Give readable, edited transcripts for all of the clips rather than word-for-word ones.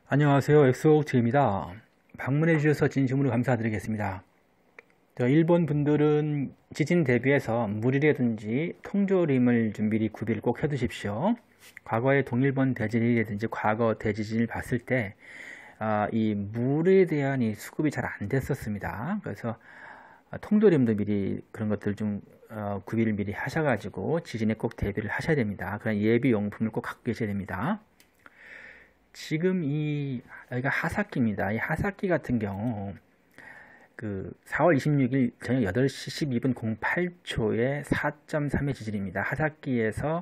안녕하세요. 엑소옥트입니다. 방문해 주셔서 진심으로 감사드리겠습니다. 일본 분들은 지진 대비해서 물이라든지 통조림을 좀 미리 구비를 꼭 해두십시오. 과거에 동일본 대지진이라든지 과거 대지진을 봤을 때 이 물에 대한 이 수급이 잘 안 됐었습니다. 그래서 통조림도 미리 그런 것들 좀 구비를 미리 하셔가지고 지진에 꼭 대비를 하셔야 됩니다. 그런 예비 용품을 꼭 갖고 계셔야 됩니다. 지금 여기가 하사키입니다. 이 하사키 같은 경우 4월 26일 저녁 8시 12분 08초에 4.3의 지진입니다. 하사키에서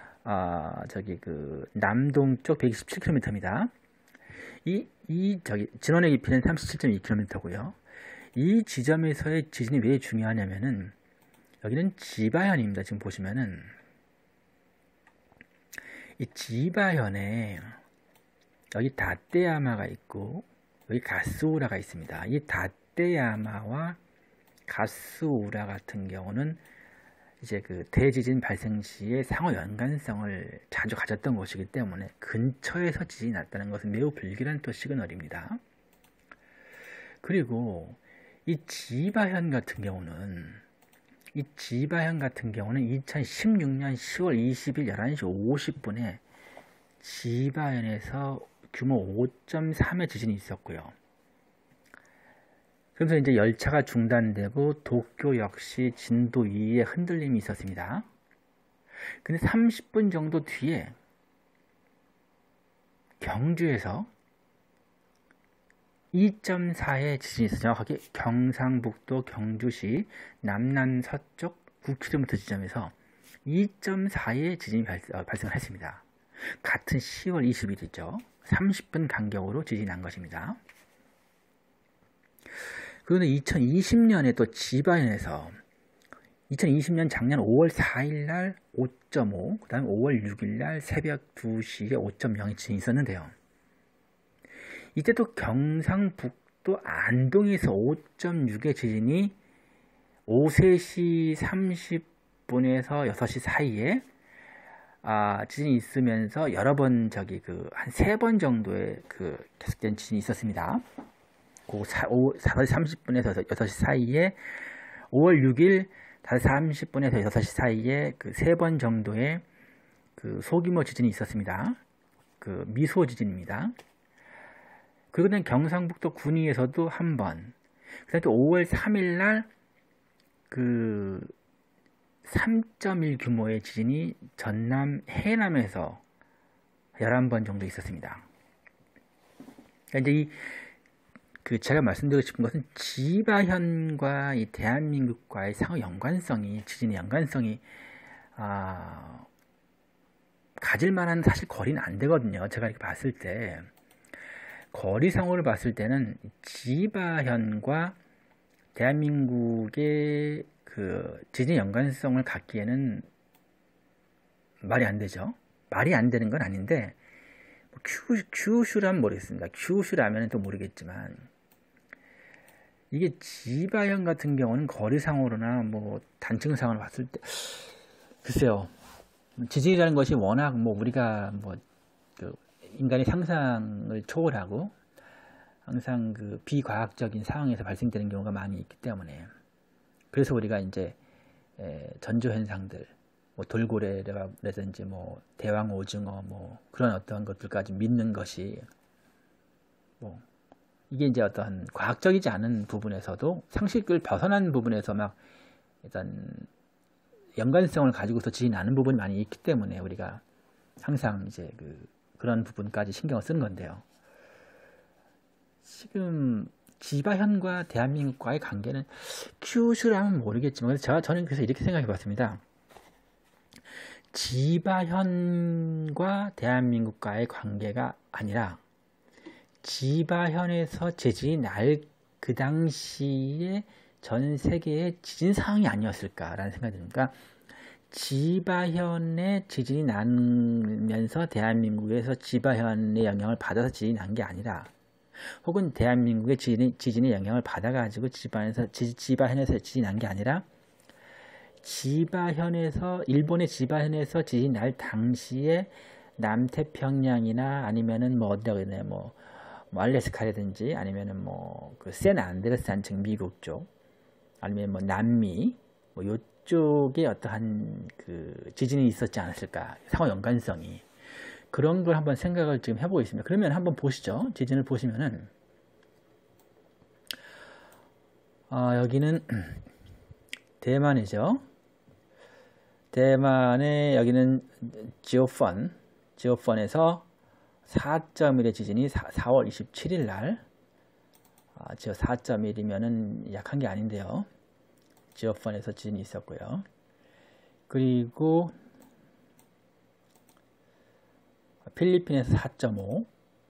남동쪽 127km입니다. 진원의 깊이는 37.2km고요. 이 지점에서의 지진이 왜 중요하냐면은 여기는 지바현입니다. 지금 보시면은 이 지바현에 여기 다떼야마가 있고 여기 가스우라가 있습니다. 이 다떼야마와 가스우라 같은 경우는 이제 대지진 발생 시에 상호 연관성을 자주 가졌던 곳이기 때문에 근처에서 지진이 났다는 것은 매우 불길한 또 시그널입니다. 그리고 이 지바현 같은 경우는 2016년 10월 20일 11시 50분에 지바현에서 규모 5.3의 지진이 있었고요. 그래서 이제 열차가 중단되고 도쿄 역시 진도 2의 흔들림이 있었습니다. 근데 30분 정도 뒤에 경주에서 2.4의 지진이 있었죠. 정확하게 경상북도 경주시 남남서쪽 9km 지점에서 2.4의 지진이 발생을 했습니다. 같은 10월 20일이죠. 30분 간격으로 지진이 난 것입니다. 그런데 2020년에 또 지바현에서 2020년 작년 5월 4일 날 5.5, 그 다음에 5월 6일 날 새벽 2시에 5.0의 지진이 있었는데요. 이때 또 경상북도 안동에서 5.6의 지진이 오후 3시 30분에서 6시 사이에 지진이 있으면서 여러 번 한 3번 정도의 계속된 지진이 있었습니다. 오후 5시 30분에서 6시 사이에 5월 6일 5시 30분에서 6시 사이에 3번 정도의 소규모 지진이 있었습니다. 미소 지진입니다. 그리고 난 경상북도 군위에서도 한 번, 그 다음에 또 5월 3일 날 3.1 규모의 지진이 전남 해남에서 11번 정도 있었습니다. 그러니까 이제 제가 말씀드리고 싶은 것은 지바현과 이 대한민국과의 상호 연관성이, 지진의 연관성이 가질 만한 사실 거리는 안 되거든요. 제가 이렇게 봤을 때 거리상으로 봤을 때는 지바현과 대한민국의 지진의 연관성을 갖기에는 말이 안 되죠. 말이 안 되는 건 아닌데 큐슈라면 모르겠습니다. 큐슈라면 또 모르겠지만 이게 지바현 같은 경우는 거리상으로나 단층상으로 봤을 때 글쎄요. 지진이라는 것이 워낙 우리가 인간의 상상을 초월하고 항상 비과학적인 상황에서 발생되는 경우가 많이 있기 때문에 그래서 우리가 이제 전조현상들 돌고래라든지 대왕 오징어 그런 어떠한 것들까지 믿는 것이 이게 이제 어떠한 과학적이지 않은 부분에서도 상식을 벗어난 부분에서 일단 연관성을 가지고서 지진이 나는 부분이 많이 있기 때문에 우리가 항상 이제 그런 부분까지 신경을 쓰는 건데요. 지금 지바현과 대한민국과의 관계는 큐슈라면 모르겠지만 저는 그래서 이렇게 생각해 봤습니다. 지바현과 대한민국과의 관계가 아니라 지바현에서 지진이 날 그 당시에 전 세계의 지진 상황이 아니었을까라는 생각이 듭니다. 지바현에 지진이 나면서 대한민국에서 지바현의 영향을 받아서 지진이 난 게 아니라 혹은 대한민국의 지진의 영향을 받아가지고 지바현에서 지진이 난 게 아니라 일본의 지바현에서 지진이 날 당시에 남태평양이나 아니면은 뭐 어디다 그러네 뭐 알래스카라든지 아니면은 뭐 그 샌안드레스 한층 미국 쪽 아니면 뭐 남미 뭐 요쪽에 어떠한 그 지진이 있었지 않았을까 상호 연관성이 그런 걸 한번 생각을 지금 해보고 있습니다. 그러면 한번 보시죠. 지진을 보시면은 여기는 대만이죠. 대만의 여기는 지오펀에서 4.1의 지진이 4월 27일 날 4.1이면은 약한 게 아닌데요. 지오펀에서 지진이 있었고요. 그리고 필리핀에서 4.5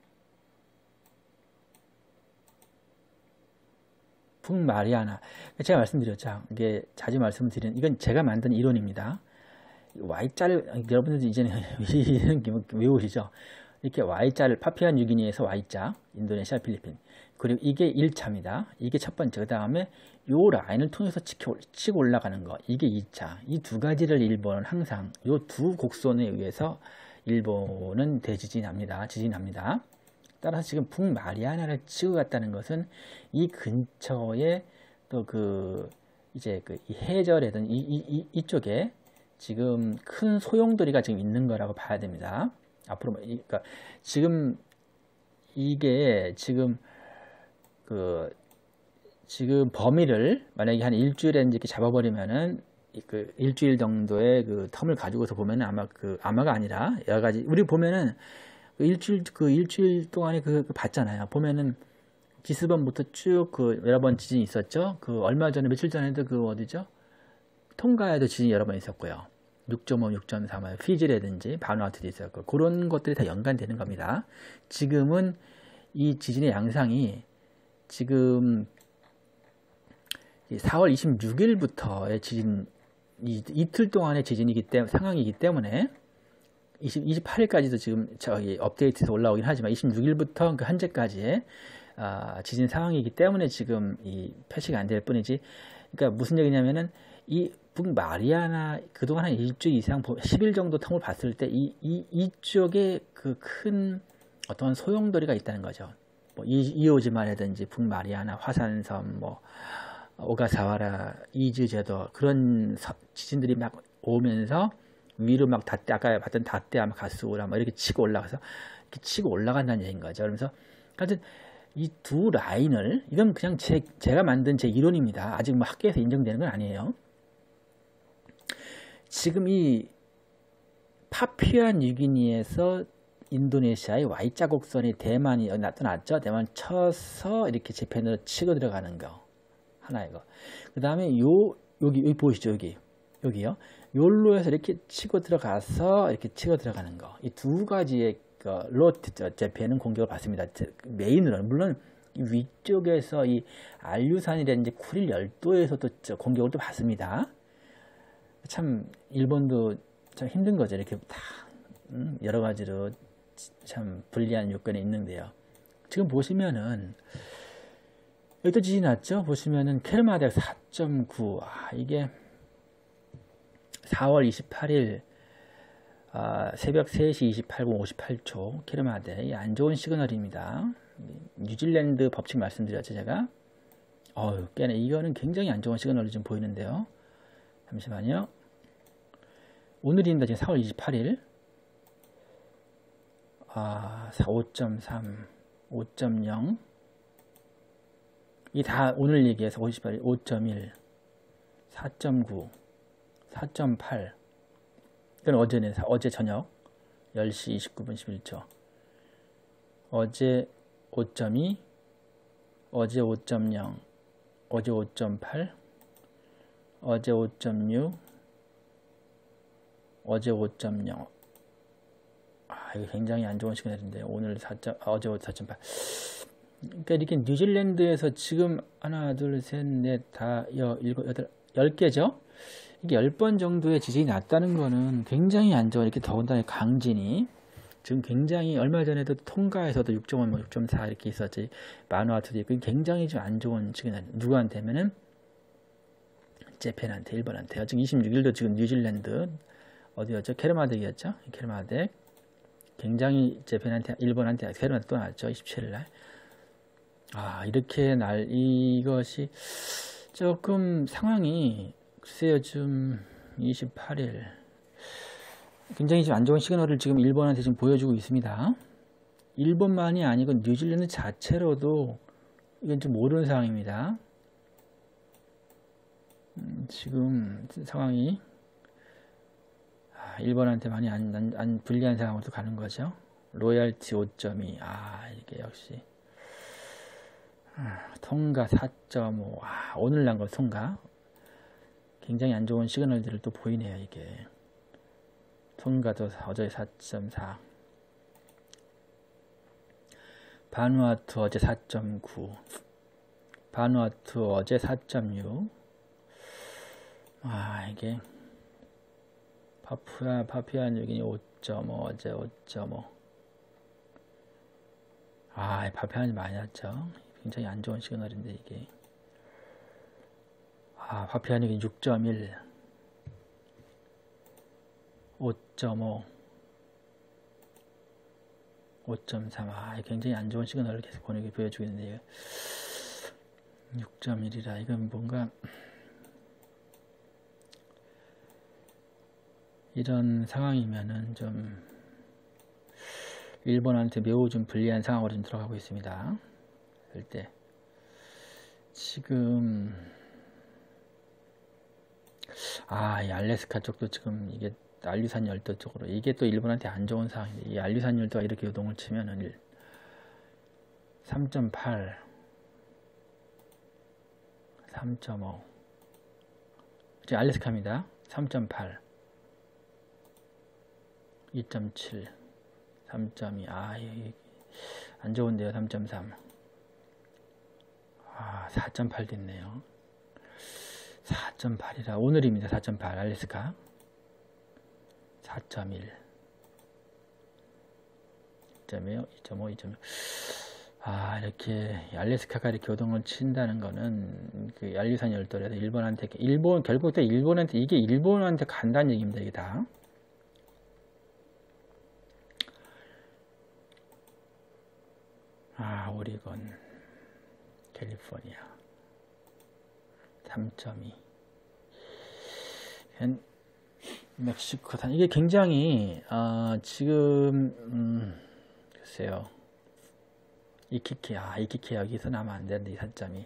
북마리아나 제가 말씀드렸죠. 이게 자주 말씀드리는 이건 제가 만든 이론입니다. Y자를 여러분들도 이제는 외우시죠. 이렇게 Y자를 파푸아 뉴기니에서 Y자 인도네시아 필리핀 그리고 이게 1차입니다. 이게 첫 번째. 그 다음에 요 라인을 통해서 치고 올라가는 거 이게 2차. 이 두 가지를 일본은 항상 요 두 곡선에 의해서 일본은 대지진합니다. 지진합니다. 따라서 지금 북마리아나를 치고 갔다는 것은 이 근처에 또 그 이제 그 해저라든 이쪽에 지금 큰 소용돌이가 지금 있는 거라고 봐야 됩니다. 앞으로 그러니까 지금 이게 지금 지금 범위를 만약에 한 일주일에 이렇게 잡아버리면은 그 일주일 정도의 그 텀을 가지고서 보면은 아마가 아니라 여러 가지 우리 보면은 그 일주일 동안에 봤잖아요. 보면은 기스번부터 쭉 여러 번 지진이 있었죠. 얼마 전에 며칠 전에도 어디죠? 통가에도 지진이 여러 번 있었고요. 6.5, 6.3, 피지라든지 바누아투도 있었고 그런 것들이 다 연관되는 겁니다. 지금은 이 지진의 양상이 지금 4월 26일부터의 지진 이틀 동안의 지진이기 때문에 상황이기 때문에 28일까지도 지금 저기 업데이트에서 올라오긴 하지만 26일부터 그 현재까지의 지진 상황이기 때문에 지금 이 표시가 안 될 뿐이지. 그러니까 무슨 얘기냐면은 이 북마리아나 그동안 한 일주일 이상 10일 정도 텀을 봤을 때 이쪽에 그 큰 어떤 소용돌이가 있다는 거죠. 뭐 이오지마라든지 북마리아나 화산섬 뭐 오가사와라 이즈제도 그런 지진들이 막 오면서 위로 막 아까 봤던 다떼아마 가스우라 뭐 이렇게 치고 올라가서 이렇게 치고 올라간다는 얘기인 거죠. 그러면서 하여튼 이 두 라인을 이건 그냥 제가 만든 제 이론입니다. 아직 뭐 학계에서 인정되는 건 아니에요. 지금 이 파푸아 뉴기니에서 인도네시아의 Y자 곡선이 대만이 나타났죠. 대만 쳐서 이렇게 재팬으로 치고 들어가는 거 하나 이거. 그 다음에 여기 보이시죠? 여기요. 요로에서 이렇게 치고 들어가서 이렇게 치고 들어가는 거. 이 두 가지의 로트 재팬은 공격을 받습니다. 메인으로 물론 위쪽에서 이 알류산이라든지 쿠릴 열도에서도 공격을 또 받습니다. 참 일본도 참 힘든 거죠. 이렇게 다 여러 가지로 참 불리한 요건이 있는데요. 지금 보시면은 여기도 지진이 났죠. 보시면은 케르마덱 4.9 이게 4월 28일 새벽 3시 28분 58초 케르마덱 안 좋은 시그널입니다. 뉴질랜드 법칙 말씀드렸죠 제가. 꽤네. 이거는 굉장히 안 좋은 시그널이 좀 보이는데요. 잠시만요. 오늘입니다. 지금 4월 28일 5.3 5.0 이 다 오늘 얘기해서 58일 5.1 4.9 4.8 이건 어제네. 어제 저녁 10시 29분 11초 어제 5.2 어제 5.0 어제 5.8 어제 5.6 어제 5.0 이거 굉장히 안 좋은 시그널인데 오늘 4.어제 4.8 그러니까 이렇게 뉴질랜드에서 지금 하나 둘 셋 넷 다 일곱 여덟 10개죠. 이게 10번 정도의 지진이 났다는 거는 굉장히 안 좋은 이렇게 더군다나 강진이 지금 굉장히 얼마 전에도 통가에서도 6.5, 6.4 이렇게 있었지. 마누아투도 있고 굉장히 좀 안 좋은 시그널. 누구한테면은 재팬한테 일본한테요. 지금 26일도 지금 뉴질랜드 어디였죠? 케르마덱이었죠? 케르마덱 굉장히 일본한테 새로 또 났죠. 27일 날. 이렇게 이것이 조금 상황이 글쎄요, 좀 28일 굉장히 좀 안 좋은 시그널을 지금 일본한테 지금 보여주고 있습니다. 일본만이 아니고 뉴질랜드 자체로도 이건 좀 모르는 상황입니다. 지금 상황이 일본한테 많이 안 불리한 상황으로 가는 거죠. 로얄티 5.2. 이게 역시 통가 4.5. 오늘 난 거 통가 굉장히 안 좋은 시그널들을 또 보이네요. 이게 통가도 어제 4.4, 바누아투 어제 4.9, 바누아투 어제 4.6. 이게 파푸아뉴기니 5.5 어제 5.5. 파푸아뉴 많이 났죠. 굉장히 안 좋은 시그널인데 이게. 파푸아뉴기니 6.1, 5.5, 5.3. 굉장히 안 좋은 시그널을 계속 보여주고 있는데요. 6.1이라 이건 뭔가 이런 상황이면은 좀 일본한테 매우 좀 불리한 상황으로 좀 들어가고 있습니다. 그럴 때 지금 이 알래스카 쪽도 지금 이게 알류산 열도 쪽으로 이게 또 일본한테 안 좋은 상황인데 이 알류산 열도가 이렇게 요동을 치면은 3.8, 3.5 이제 알래스카입니다. 3.8, 2.7, 3.2. 안 좋은데요. 3.3. 4.8 됐네요. 4.8이라 오늘입니다. 4.8 알래스카 4.1, 2.5, 2.5. 이렇게 알래스카가 이렇게 요동을 친다는 거는 그 알류산 열도라서 결국 또 일본한테 이게 일본한테 간다는 얘기입니다. 이게 다. 오리건, 캘리포니아 3.2, 멕시코산 이게 굉장히 지금 글쎄요. 이키키 여기서 나면 안 되는데 이 4.2.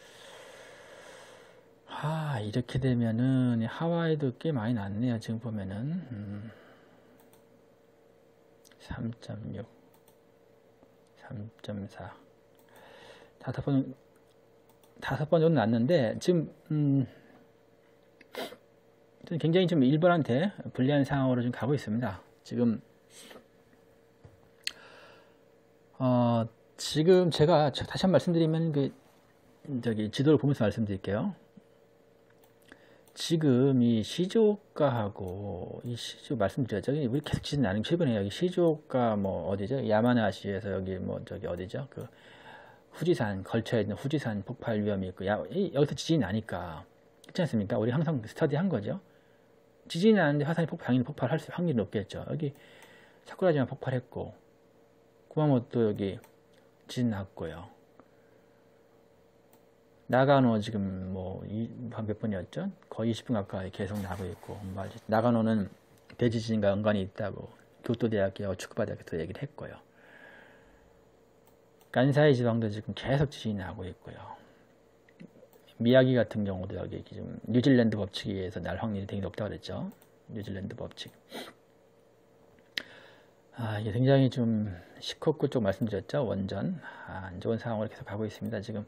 이렇게 되면은 하와이도 꽤 많이 났네요. 지금 보면은 3.6, 3.4. 다섯 번 정도 났는데 지금 굉장히 좀 일본한테 불리한 상황으로 좀 가고 있습니다. 지금 지금 제가 다시 한번 말씀드리면 지도를 보면서 말씀드릴게요. 지금 이 시즈오카하고 이 말씀드렸죠. 우리 계속 지진 나는 최근에 여기 시즈오카 어디죠? 야마나시에서 여기 어디죠? 그 후지산 걸쳐 있는 후지산 폭발 위험이 있고 여기서 지진이 나니까 그렇지 않습니까? 우리 항상 스터디 한 거죠. 지진이 나는데 화산이 당연히 폭발할 확률이 높겠죠. 여기 사쿠라지마 폭발했고 구마모토 여기 지진 났고요. 나가노 지금 몇 번이었죠? 거의 20분 가까이 계속 나고 있고 나가노는 대지진과 연관이 있다고 교토대학교 축구바대학교도 얘기를 했고요. 간사이 지방도 지금 계속 지진이 나고 있고요. 미야기 같은 경우도 여기 지금 뉴질랜드 법칙에 의해서 날 확률이 되게 높다고 그랬죠. 뉴질랜드 법칙. 이게 굉장히 좀 시코쿠 쪽 말씀드렸죠. 원전 안 좋은 상황으로 계속 가고 있습니다. 지금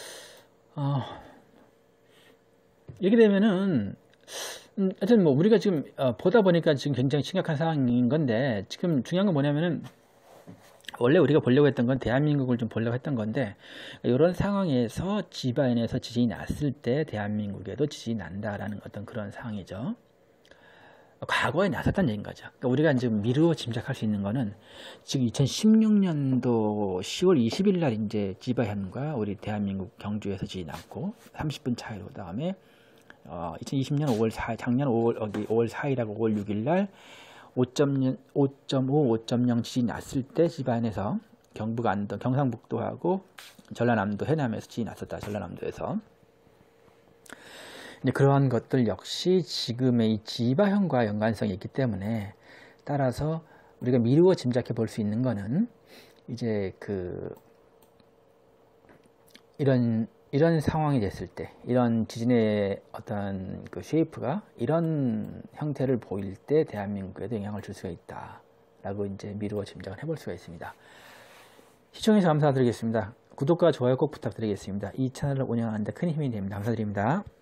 이렇게 되면은 하여튼 우리가 지금 보다 보니까 지금 굉장히 심각한 상황인 건데 지금 중요한 건 뭐냐면은 원래 우리가 보려고 했던 건 대한민국을 좀 보려고 했던 건데 이런 상황에서 지바현에서 지진이 났을 때 대한민국에도 지진이 난다라는 어떤 그런 상황이죠. 과거에 났었다는 얘기인 거죠. 그러니까 우리가 지금 미루어 짐작할 수 있는 거는 지금 2016년도 10월 20일 날 이제 지바현과 우리 대한민국 경주에서 지진이 났고 30분 차이로 그다음에 2020년 5월 4일 작년 5월 4일하고 5월 6일 날 5.5, 5.0 지진이 났을 때 지바현에서 경북, 안동, 경상북도하고 전라남도, 해남에서 지진이 났었다. 전라남도에서. 이제 그러한 것들 역시 지금의 이 지바현과 연관성이 있기 때문에 따라서 우리가 미루어 짐작해 볼 수 있는 거는 이제 이런 상황이 됐을 때, 이런 지진의 어떤 그 쉐이프가 이런 형태를 보일 때 대한민국에도 영향을 줄 수가 있다라고 이제 미루어 짐작을 해볼 수가 있습니다. 시청해주셔서 감사드리겠습니다. 구독과 좋아요 꼭 부탁드리겠습니다. 이 채널을 운영하는 데 큰 힘이 됩니다. 감사드립니다.